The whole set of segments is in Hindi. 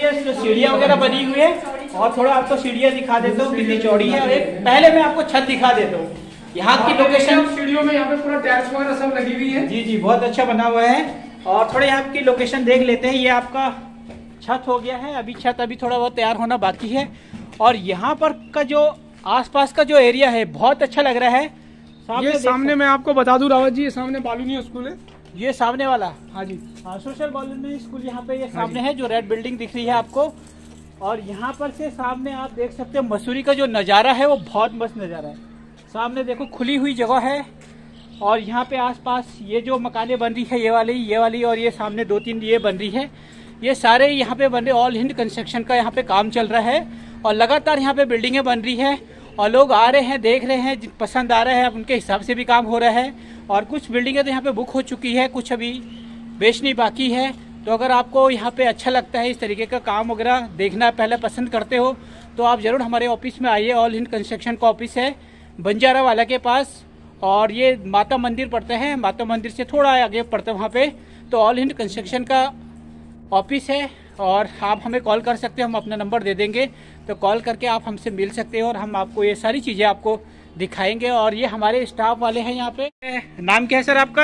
ये सीढ़ियाँ वगैरह बनी हुई है और थोड़ा आपको सीढ़ियाँ दिखा देता हूँ कितनी चौड़ी है। और एक पहले मैं आपको छत दिखा देता हूँ, यहाँ की लोकेशन। सीढ़ियों में यहाँ पे पूरा टाइल्स वगैरह सब लगी हुई है। जी जी, बहुत अच्छा बना हुआ है। और थोड़े यहाँ की लोकेशन देख लेते हैं। ये आपका छत हो गया है, अभी छत अभी थोड़ा बहुत तैयार होना बाकी है। और यहाँ पर का जो आसपास का जो एरिया है बहुत अच्छा लग रहा है। ये सामने मैं आपको बता दूं रावत जी, ये सामने बालूनी स्कूल है। ये सामने वाला, हाँ जी, सोशल बालूनी स्कूल यहाँ पे ये सामने है, जो रेड बिल्डिंग दिख रही है आपको। और यहाँ पर से सामने आप देख सकते हो मसूरी का जो नज़ारा है वो बहुत मस्त नज़ारा है। सामने देखो खुली हुई जगह है। और यहाँ पे आसपास ये जो मकानें बन रही है, ये वाली और ये सामने 2-3 ये बन रही है, ये सारे यहाँ पे बन रहे। ऑल हिंद कंस्ट्रक्शन का यहाँ पे काम चल रहा है और लगातार यहाँ पे बिल्डिंगें बन रही है और लोग आ रहे हैं, देख रहे हैं, पसंद आ रहा है, उनके हिसाब से भी काम हो रहा है। और कुछ बिल्डिंगें तो यहाँ पे बुक हो चुकी है, कुछ अभी बेचनी बाकी है। तो अगर आपको यहाँ पे अच्छा लगता है इस तरीके का काम वगैरह देखना, पहले पसंद करते हो, तो आप ज़रूर हमारे ऑफिस में आइए। ऑल हिंद कंस्ट्रक्शन का ऑफिस है बंजारा वाला के पास। और ये माता मंदिर पड़ते हैं, माता मंदिर से थोड़ा आगे पड़ते हैं वहाँ पे। तो ऑल हिंद कंस्ट्रक्शन का ऑफिस है और आप हमें कॉल कर सकते हैं, हम अपना नंबर दे देंगे। तो कॉल करके आप हमसे मिल सकते हैं और हम आपको ये सारी चीज़ें आपको दिखाएंगे। और ये हमारे स्टाफ वाले हैं यहाँ पे। नाम क्या है सर आपका?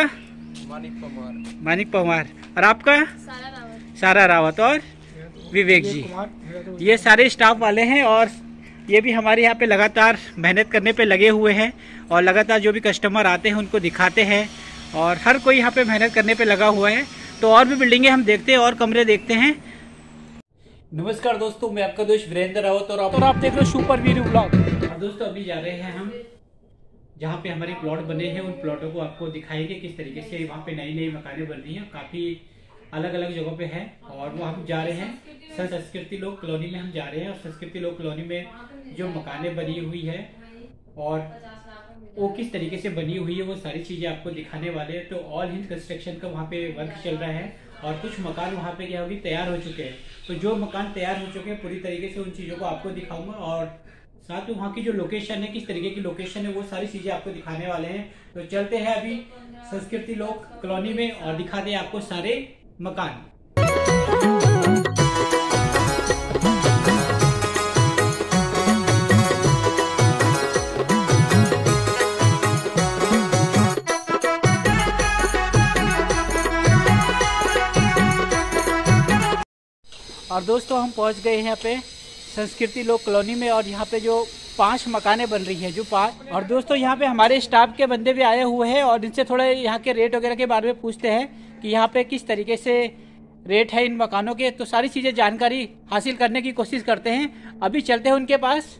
मानिक पवार। और आपका? सारा रावत। और विवेक जी, ये सारे स्टाफ वाले हैं। और ये भी हमारे यहाँ पे लगातार मेहनत करने पे लगे हुए हैं और लगातार जो भी कस्टमर आते हैं उनको दिखाते हैं और हर कोई यहाँ पे मेहनत करने पे लगा हुआ है। तो और भी बिल्डिंगें हम देखते हैं और कमरे देखते हैं। नमस्कार दोस्तों, मैं आपका दोस्त वीरेंद्र रावत और आप देख रहे हो सुपर वीरू ब्लॉग। और दोस्तों अभी जा रहे हैं हम जहाँ पे हमारे प्लॉट बने हैं, उन प्लॉटों को आपको दिखाएंगे किस तरीके से वहाँ पे नई मकानें बन रही हैं। काफ़ी अलग अलग जगहों पे है और वो हम जा रहे हैं संस्कृति लोक कॉलोनी में हम जा रहे हैं। और संस्कृति लोक कॉलोनी में जो मकानें बनी हुई है और वो किस तरीके से बनी हुई है वो सारी चीज़ें आपको दिखाने वाले हैं। तो ऑल हिंद कंस्ट्रक्शन का वहाँ पे वर्क चल रहा है और कुछ मकान वहाँ पे क्या अभी तैयार हो चुके हैं। तो जो मकान तैयार हो चुके हैं पूरी तरीके से उन चीज़ों को आपको दिखाऊंगा और साथ में वहाँ की जो लोकेशन है, किस तरीके की लोकेशन है, वो सारी चीज़ें आपको दिखाने वाले हैं। तो चलते हैं अभी संस्कृति लोक कॉलोनी में और दिखाते हैं आपको सारे मकान। और दोस्तों हम पहुंच गए हैं यहाँ पे संस्कृति लोक कॉलोनी में और यहाँ पे जो 5 मकानें बन रही हैं, जो 5। और दोस्तों यहाँ पे हमारे स्टाफ के बंदे भी आए हुए हैं और इनसे थोड़े यहाँ के रेट वगैरह के बारे में पूछते हैं कि यहाँ पे किस तरीके से रेट है इन मकानों के। तो सारी चीज़ें जानकारी हासिल करने की कोशिश करते हैं। अभी चलते हैं उनके पास।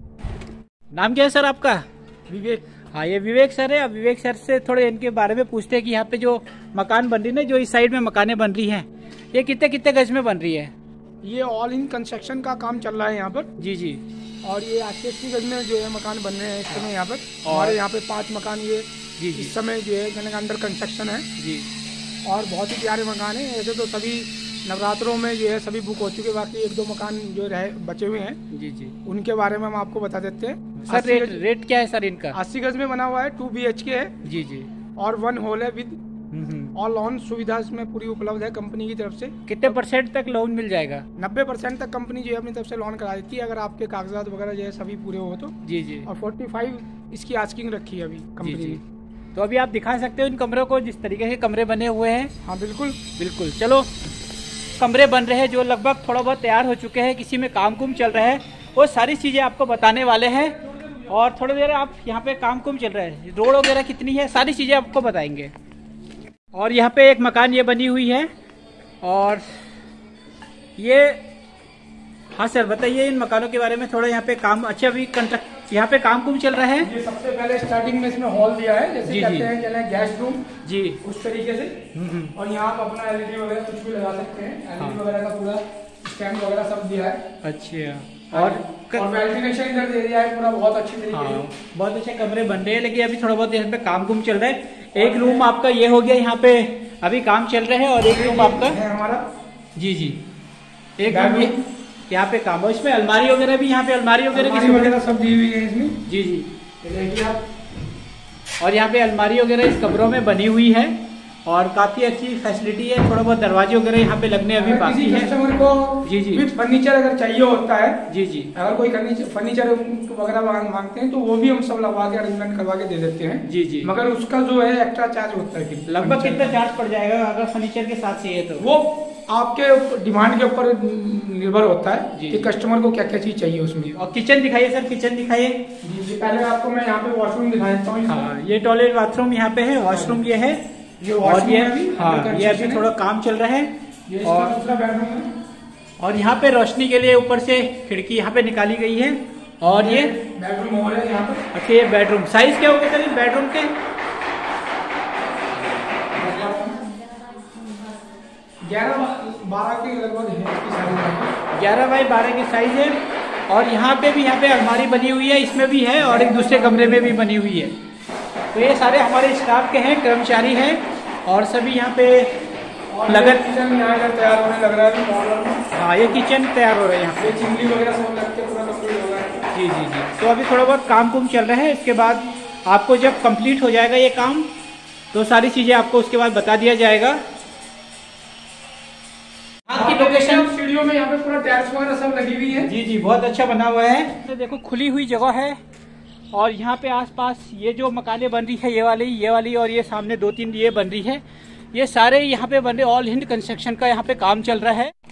नाम क्या है सर आपका? विवेक। हाँ, ये विवेक सर है। अब विवेक सर से थोड़े इनके बारे में पूछते हैं कि यहाँ पे जो मकान बन रही है, जो इस साइड में मकानें बन रही हैं, ये कितने गज में बन रही है? ये ऑल इन कंस्ट्रक्शन का काम चल रहा है यहाँ पर। जी जी। और ये 80 गज में जो है मकान बन रहे हैं इस समय यहाँ पर। हमारे यहाँ पे 5 मकान ये जी इस समय जो है अंडर कंस्ट्रक्शन है जी। और बहुत ही प्यारे मकान है। ऐसे तो सभी नवरात्रों में जो है सभी बुक हो चुके, बाकी 1-2 मकान जो रहे बचे हुए हैं जी जी, उनके बारे में हम आपको बता देते हैं। सर रेट क्या है सर इनका? 80 गज में बना हुआ है, 2 BHK है जी जी और 1 हॉल है विद और लोन सुविधा इसमें पूरी उपलब्ध है कंपनी की तरफ से। कितने % तक लोन मिल जाएगा? 90% तक कंपनी जो है अपनी तरफ से लोन करा देती है, अगर आपके कागजात वगैरह जो है सभी पूरे हो तो जी जी। और 45 इसकी आस्किंग रखी है अभी कंपनी ने। तो अभी आप दिखा सकते हो इन कमरों को, जिस तरीके के कमरे बने हुए हैं। हाँ बिल्कुल बिल्कुल। चलो, कमरे बन रहे हैं जो लगभग थोड़ा बहुत तैयार हो चुके हैं, किसी में काम कुम चल रहा है, वो सारी चीज़ें आपको बताने वाले हैं। और थोड़ी देर आप यहाँ पे काम कुम चल रहा है, रोड वगैरह कितनी है, सारी चीज़ें आपको बताएंगे। और यहाँ पे एक मकान ये बनी हुई है और ये, हाँ सर बताइए इन मकानों के बारे में थोड़ा। यहाँ पे काम अच्छा अभी यहाँ पे काम कुम चल रहा है। ये सबसे पहले स्टार्टिंग में इसमें हॉल दिया है, जैसे कहते हैं चले गेस्ट रूम जी, उस तरीके से। और यहाँ आप अपना LED वगैरह कुछ भी लगा सकते हैं। LED वगैरह का पूरा स्टैंड वगैरह सब दिया है। अच्छा। और वेंटिलेशन इधर दे दिया है पूरा, बहुत अच्छी तरीके से। बहुत अच्छे कमरे बन रहे हैं, लेकिन अभी थोड़ा बहुत यहाँ पे काम कुम चल रहा है। एक रूम आपका ये हो गया, यहाँ पे अभी काम चल रहा है। और एक रूम आपका है हमारा जी जी, एक रूम यहाँ पे काम है। इसमें अलमारी वगैरह भी, यहाँ पे अलमारी वगैरह सब दी हुई है इसमें जी जी। और यहाँ पे अलमारी वगैरह इस कमरों में बनी हुई है। और काफी अच्छी फैसिलिटी है। थोड़ा बहुत दरवाजे वगैरह यहाँ पे लगने अभी बाकी है। कस्टमर को विद फर्नीचर अगर चाहिए होता है, अगर कोई फर्नीचर वगैरह मांगते हैं तो वो भी हम सब लगवा के अरेंजमेंट करवा के दे देते हैं। मगर उसका जो है एक्स्ट्रा चार्ज होता है। लगभग कितना चार्ज पड़ जाएगा अगर फर्नीचर के साथ चाहिए तो? वो आपके डिमांड के ऊपर निर्भर होता है कि कस्टमर को क्या क्या चीज चाहिए उसमें। और किचन दिखाइए सर, किचन दिखाइए। जी पहले आपको मैं यहाँ पे वॉशरूम दिखा देता हूँ। हाँ, ये टॉयलेट बाथरूम यहाँ पे है, वॉशरूम ये है। और ये अभी थोड़ा काम चल रहा है। और दूसरा बेडरूम है। और यहाँ पे रोशनी के लिए ऊपर से खिड़की यहाँ पे निकाली गई है। और ये बेडरूम हॉल है यहाँ पर। अच्छा, ये बेडरूम साइज क्या होगा सर बेडरूम के? 11-12 के लगभग है। 11 बाई 12 की साइज है। और यहाँ पे अलमारी बनी हुई है, इसमें भी है और एक दूसरे कमरे में भी बनी हुई है। तो ये सारे हमारे स्टाफ के हैं, कर्मचारी हैं और सभी यहाँ पे किचन यहाँ तैयार होने लग रहा है। हाँ, ये किचन तैयार हो रहा है यहाँ पे। चिमनी वगैरह सब लग के पूरा कंप्लीट हो रहा है। जी। तो अभी थोड़ा बहुत काम चल रहा है। इसके बाद आपको जब कंप्लीट हो जाएगा ये काम तो सारी चीजें आपको उसके बाद बता दिया जाएगा। आपकी लोकेशन स्टूडियो में यहाँ पे पूरा टाइल्स वगैरह सब लगी हुई है। जी बहुत अच्छा बना हुआ है। तो देखो खुली हुई जगह है और यहाँ पे आसपास ये जो मकानें बन रही है, ये वाली और ये सामने 2-3 ये बन रही है, ये सारे यहाँ पे बन रहे। ऑल हिंद कंस्ट्रक्शन का यहाँ पे काम चल रहा है।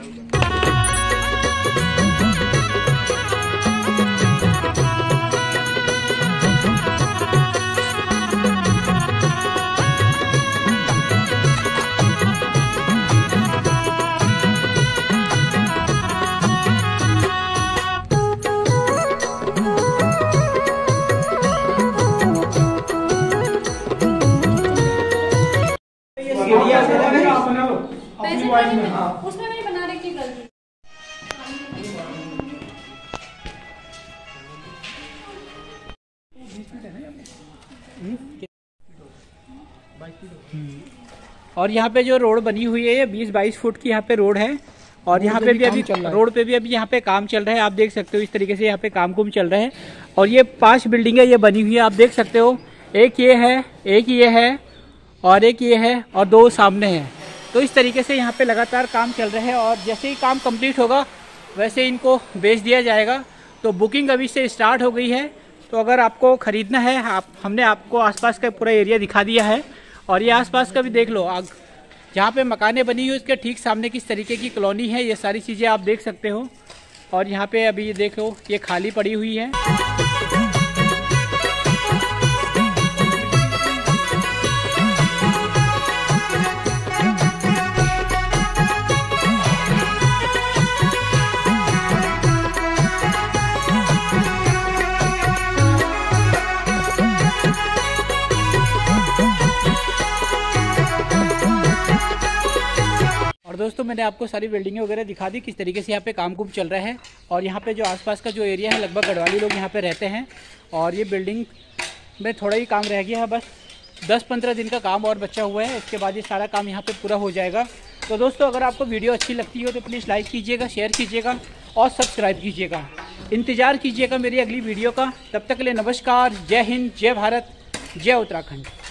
उसमें मैंने बना रखी गलती। और यहाँ पे जो रोड बनी हुई है ये 20-22 फुट की यहाँ पे रोड है। और यहाँ पे भी अभी रोड पे भी अभी यहाँ पे काम चल रहा है। आप देख सकते हो इस तरीके से यहाँ पे काम चल रहा है। और ये 5 बिल्डिंगें ये बनी हुई है, आप देख सकते हो। एक ये है, एक ये है और एक ये है और 2 सामने हैं। तो इस तरीके से यहाँ पे लगातार काम चल रहा है और जैसे ही काम कंप्लीट होगा वैसे इनको बेच दिया जाएगा। तो बुकिंग अभी से स्टार्ट हो गई है। तो अगर आपको ख़रीदना है, हमने आपको आसपास का पूरा एरिया दिखा दिया है। और ये आसपास का भी देख लो, जहाँ पे मकानें बनी हुई उसके ठीक सामने किस तरीके की कॉलोनी है, ये सारी चीज़ें आप देख सकते हो। और यहाँ पे अभी देखो ये खाली पड़ी हुई है। दोस्तों मैंने आपको सारी बिल्डिंगें वगैरह दिखा दी किस तरीके से यहाँ पे काम चल रहा है। और यहाँ पे जो आसपास का जो एरिया है लगभग गढ़वाली लोग यहाँ पे रहते हैं। और ये बिल्डिंग में थोड़ा ही काम रह गया है, बस 10-15 दिन का काम और बचा हुआ है। इसके बाद ये सारा काम यहाँ पे पूरा हो जाएगा। तो दोस्तों अगर आपको वीडियो अच्छी लगती हो तो प्लीज़ लाइक कीजिएगा, शेयर कीजिएगा और सब्सक्राइब कीजिएगा। इंतज़ार कीजिएगा मेरी अगली वीडियो का। तब तक के लिए नमस्कार, जय हिंद, जय भारत, जय उत्तराखंड।